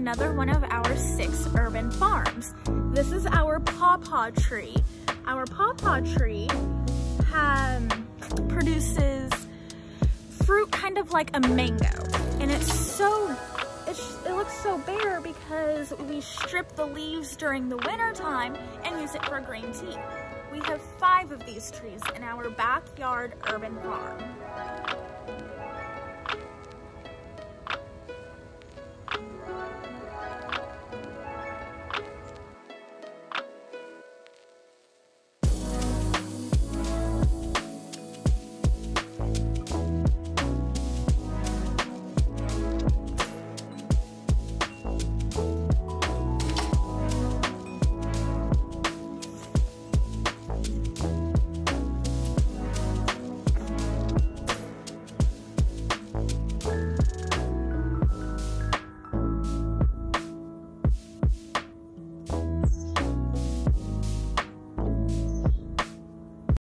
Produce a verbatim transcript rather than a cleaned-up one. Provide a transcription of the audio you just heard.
another one of our six urban farms. This is our pawpaw tree. Our pawpaw tree um, produces fruit kind of like a mango, and it's so, it's, it looks so bare because we strip the leaves during the winter time and use it for green tea. We have five of these trees in our backyard urban farm.